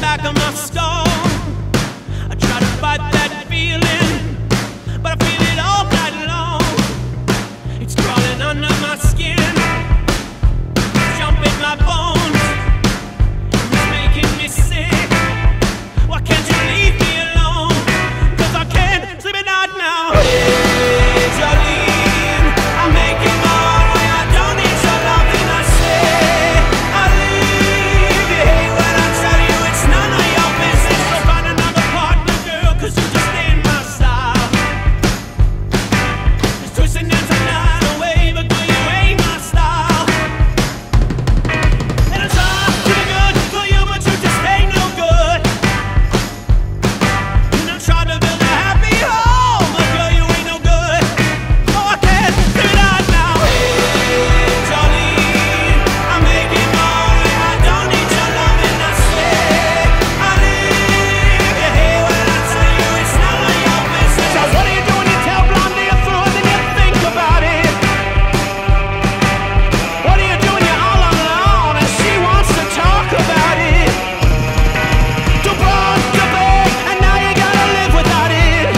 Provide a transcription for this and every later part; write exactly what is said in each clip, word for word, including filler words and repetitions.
like I'm a stone. I try to fight that feeling, but I feel it all night long. It's crawling under my skin, jumping my bones, it's making me sick. Why can't you leave me alone? 'Cause I can't sleep at night now. Hey, Jolene, I'm making my own way. I don't need your loving. I say I'll leave you. Hey, when I tell you it's none of your business, so find another partner, girl, 'cause you just ain't my style. It's twisting and turning away, but girl, you ain't my style. And I try to be good for you, but you just ain't no good. And I try to build a happy home, but girl, you ain't no good. Oh, I can't figure it out now. Hey, Jolene, I'm making my own way. I don't need your loving. I say I'll leave you. Hey, when I tell you it's none of your business. So what do you do when you tell Blondie you're through and then you think about it? What do you do when you're all alone and she wants to talk about it? Too broad, too big, and now you gotta live without it.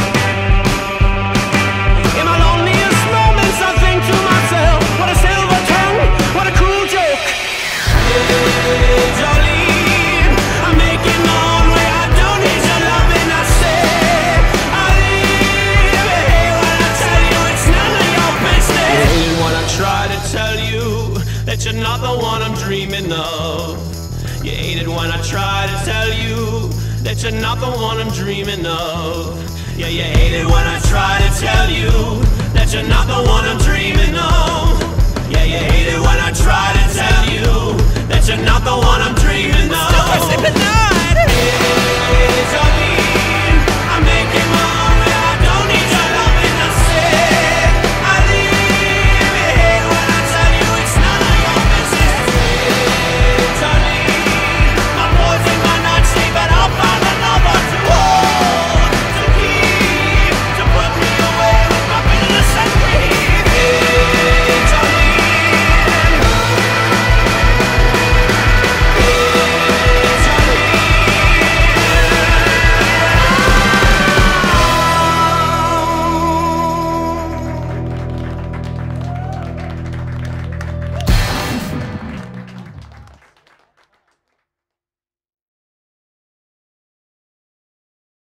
In my loneliest moments I think to myself, what a silver tongue, what a cruel joke. Hey, Jolene, I'm making my own way. I don't need your loving. I say I'll leave you. Hey, when I tell you it's none of your business. You hate it when I try to tell you that you're not the one I'm dreaming of. You hate it when I try to tell you that you're not the one I'm dreaming of. Yeah, you hate it when I try to tell you that you're not the one I'm dreaming of. Yeah, you hate it when I try to tell you that you're not the one I'm dreaming of. Still, I sleep at night. Hey,